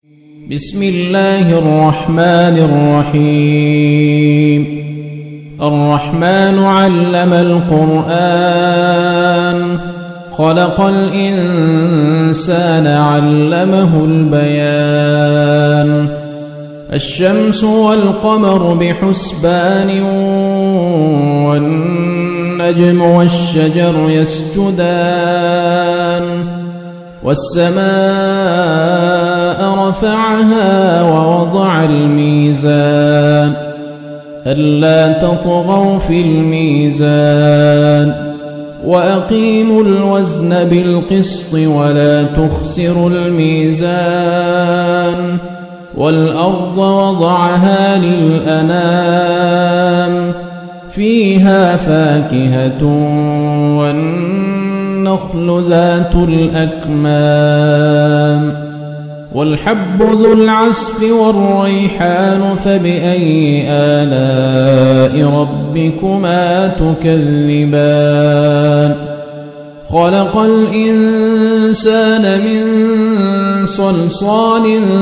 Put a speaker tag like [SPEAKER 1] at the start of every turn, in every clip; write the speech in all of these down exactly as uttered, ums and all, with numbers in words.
[SPEAKER 1] بسم الله الرحمن الرحيم. الرحمن علم القرآن، خلق الإنسان علمه البيان. الشمس والقمر بحسبان، والنجم والشجر يسجدان. والسماء رفعها ووضع الميزان، ألا تطغوا في الميزان. وأقيموا الوزن بالقسط ولا تخسروا الميزان. والأرض وضعها للأنام، فيها فاكهة والنخل ذات الأكمام. والحب ذو العصف والريحان، فبأي آلاء ربكما تكذبان. خلق الإنسان من صلصال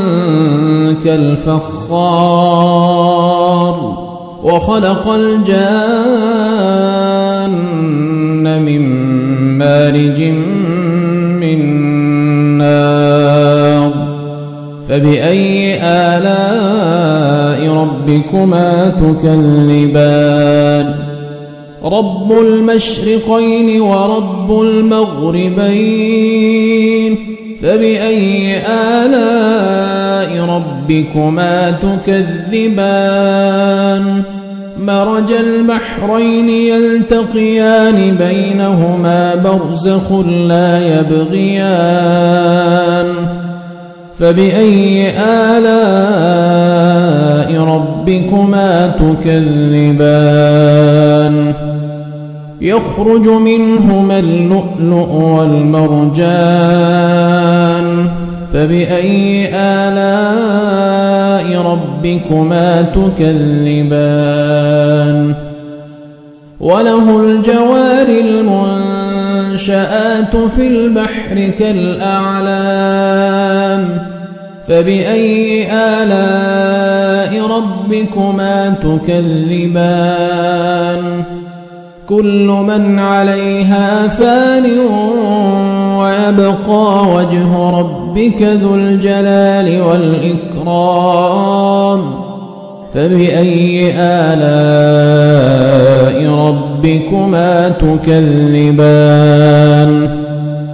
[SPEAKER 1] كالفخار، وخلق الجان من مارج من نار. فبأي آلاء ربكما تكذبان. رب المشرقين ورب المغربين، فبأي آلاء ربكما تكذبان. مرج البحرين يلتقيان، بينهما برزخ لا يبغيان. فبأي آلاء ربكما تكذبان. يخرج منهما اللؤلؤ والمرجان، فبأي آلاء ربكما تكذبان. وله الجوار المنشآت في البحر كالأعلام، فبأي آلاء ربكما تكذبان. كل من عليها فان، ويبقى وجه ربك ذو الجلال والإكرام. فبأي آلاء ربكما تكذبان.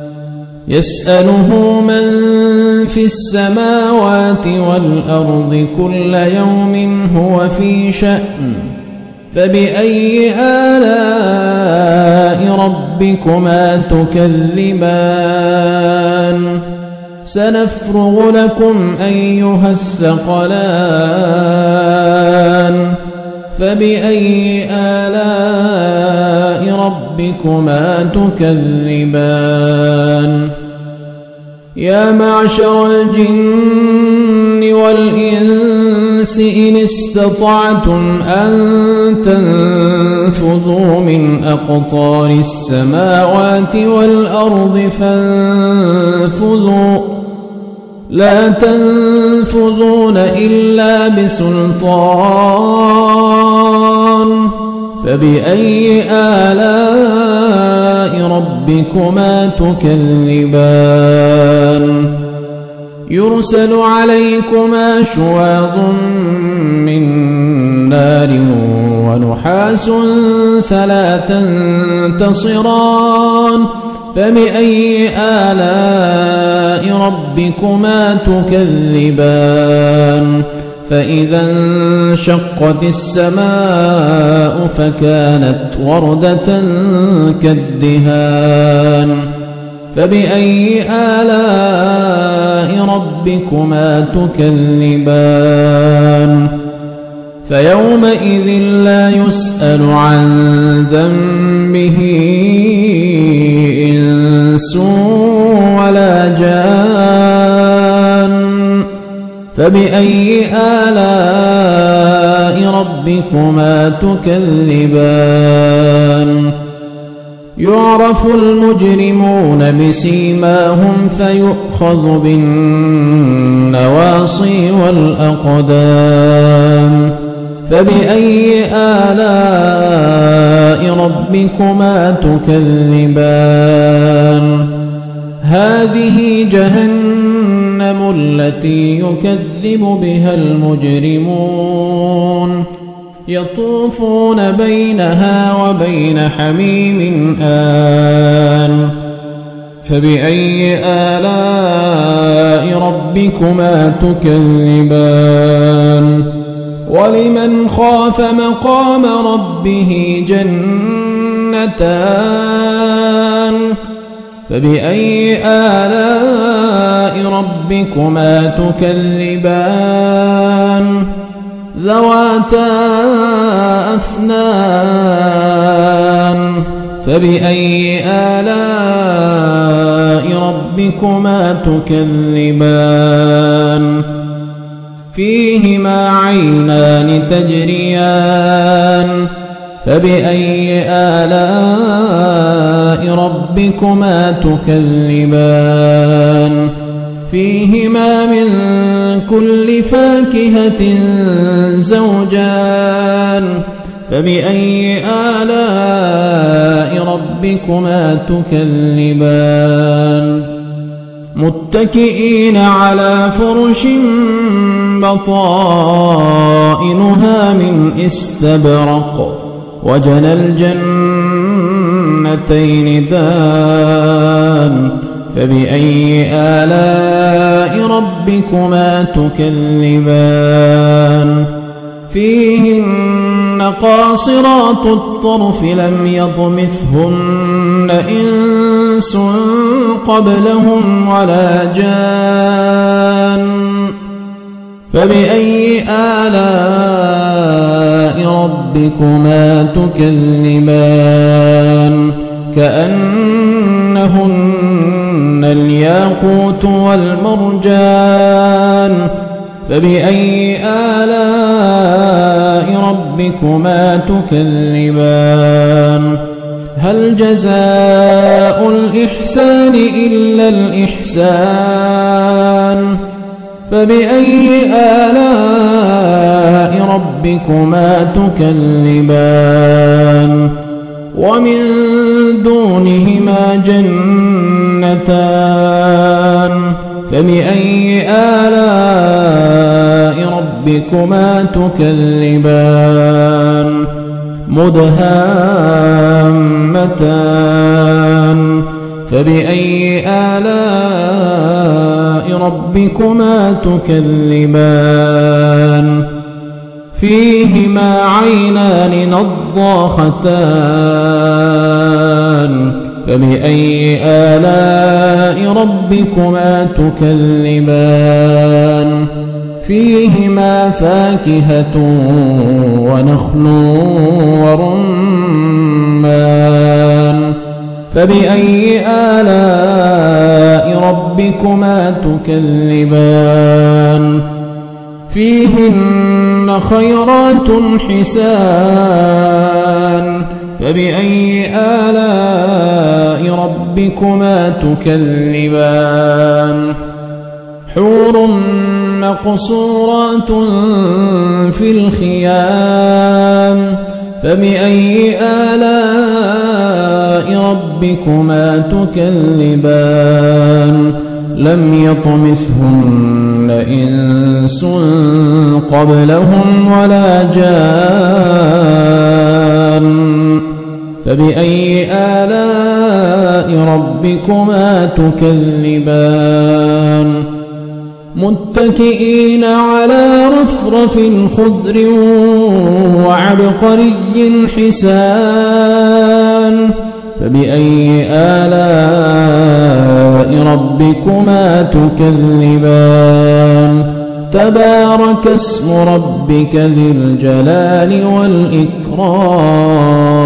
[SPEAKER 1] يسأله من في السماوات والأرض، كل يوم هو في شأن. فبأي آلاء ربكما تكذبان. سنفرغ لكم أيها الثقلان. فبأي آلاء ربكما تكذبان. يا معشر الجن والإنس، إن استطعتم أن تنفذوا من أقطار السماوات والأرض فانفذوا، لا تنفذون إلا بسلطان. فبأي آلاء ربكما تكذبان. يرسل عليكما شواظ من نار ونحاس فلا تنتصران. فبأي آلاء ربكما تكذبان. فإذا انشقت السماء فكانت وردة كالدهان. فبأي آلاء ربكما تكذبان. فيومئذ لا يسأل عن ذنبه إنس ولا جان. فبأي آلاء ربكما تكذبان. يعرف المجرمون بسيماهم فيؤخذ بالنواصي والأقدام فبأي آلاء ربكما تكذبان هذه جهنم التي يكذب بها المجرمون يطوفون بينها وبين حميم آن فبأي آلاء ربكما تكذبان ولمن خاف مقام ربه جنتان فبأي آلاء ربكما تكذبان ذواتا أفنان فبأي آلاء ربكما تكذبان فيهما عينان تجريان فبأي آلاء ربكما تكذبان فيهما من كل فاكهة زوجان فبأي آلاء ربكما تكذبان متكئين على فرش بطائنها من استبرق وجنى الجنتين دان فبأي آلاء ربكما تكذبان فيهن قاصرات الطرف لم يطمثهن إنس قبلهم ولا جان فبأي آلاء ربكما تكذبان كأنهن الياقوت والمرجان فبأي آلاء ربكما تكذبان هل جزاء الإحسان إلا الإحسان فبأي آلاء ربكما تكذبان ومن دونهما جنتان فبأي آلاء ربكما تكذبان مدهامتان فبأي آلاء ربكما تكذبان فيهما عينان نضاختان فبأي آلاء ربكما تكذبان فيهما فاكهة ونخل ورمان فبأي آلاء ربكما تكذبان فيهن خيرات حسان فبأي آلاء ربكما تكذبان حور مقصورات في الخيام فبأي آلاء ربكما تكذبان لم يطمثهن إنس قبلهم ولا جان فبأي آلاء ربكما تكذبان متكئين على رفرف خضر وعبقري حسان فبأي آلاء ربكما تكذبان تبارك اسم ربك ذي الجلال والإكرام